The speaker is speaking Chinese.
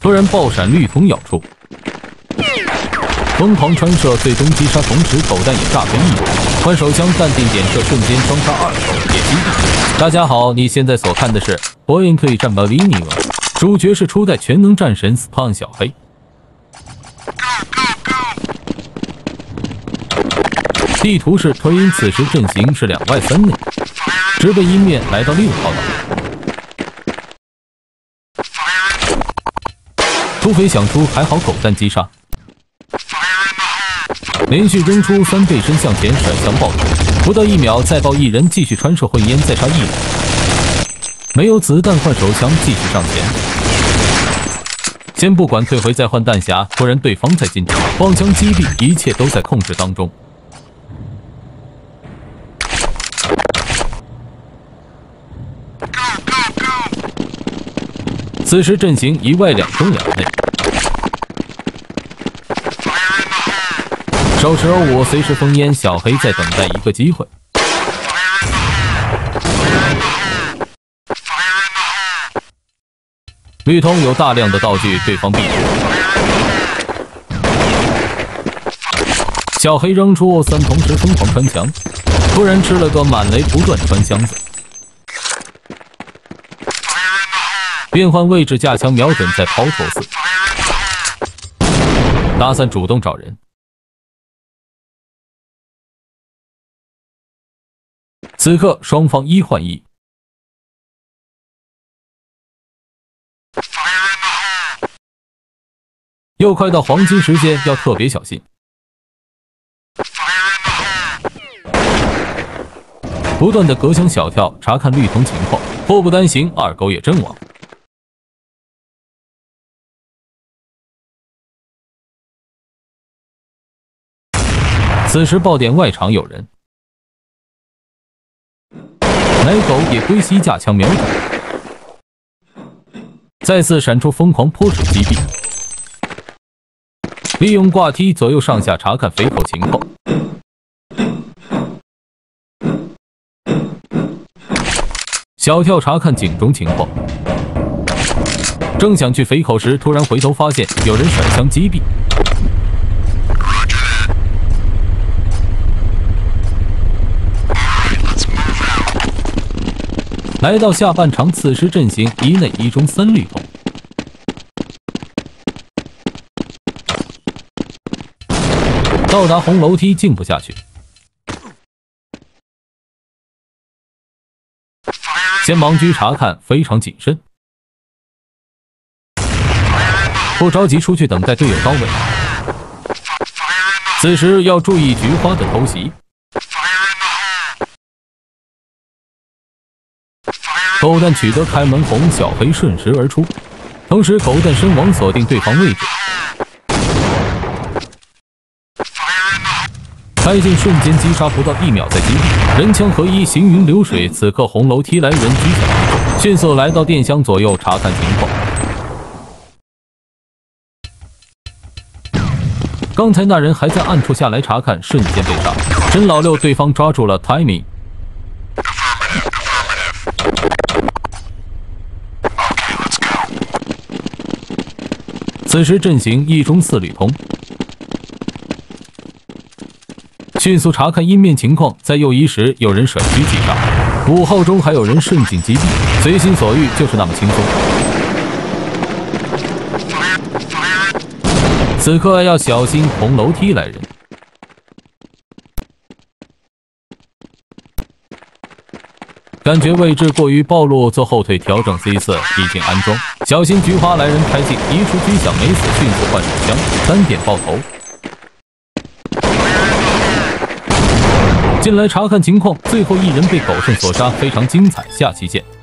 突然爆闪绿瞳咬出，疯狂穿射，最终击杀，同时狗蛋也炸飞一人。换手枪淡定点射，瞬间双杀2手，也击毙。大家好，你现在所看的是《火影可以战吧 Vinny》，主角是初代全能战神 Spawn 小黑。地图是推因，此时阵型是2外3内，直奔阴面来到6号岛。突飞想出，还好狗蛋击杀，连续扔出3倍身向前甩向爆头，不到1秒再爆1人，继续穿射混烟再杀1人，没有子弹换手枪继续上前，先不管退回再换弹匣，突然对方在进场，放枪击毙，一切都在控制当中。此时阵型1外2中2内，手持5随时封烟，小黑在等待一个机会。绿通有大量的道具，对方避免。小黑扔出3，同时疯狂穿墙，突然吃了个满雷，不断穿箱子。变换位置，架枪瞄准再抛错4，打散主动找人。此刻双方1换1，又快到黄金时间，要特别小心。不断的隔墙小跳，查看绿瞳情况，祸不单行，2狗也阵亡。此时爆点外场有人，奶狗也归西架枪瞄准，再次闪出疯狂泼水击毙，利用挂梯左右上下查看肥口情况，小跳查看井中情况，正想去肥口时，突然回头发现有人甩枪击毙。来到下半场，此时阵型1内1中3绿瞳，到达红楼梯进不下去，先盲狙查看，非常谨慎，不着急出去等待队友到位。此时要注意菊花的偷袭。狗蛋取得开门红，小黑顺势而出，同时狗蛋身亡，锁定对方位置，开镜瞬间击杀，不到1秒再击毙，人枪合一，行云流水。此刻红楼梯来人狙响，迅速来到电箱左右查看情况。刚才那人还在暗处下来查看，瞬间被杀。真老六，对方抓住了 timing。此时阵型1中4绿瞳，迅速查看阴面情况，在右1时有人甩狙击杀，5号中还有人顺境击毙，随心所欲就是那么轻松。此刻要小心红楼梯来人。感觉位置过于暴露，做后退调整 C4 已经安装，小心菊花来人开镜，一处狙响没死，迅速换手枪，3点爆头。进来查看情况，最后1人被狗剩所杀，非常精彩，下期见。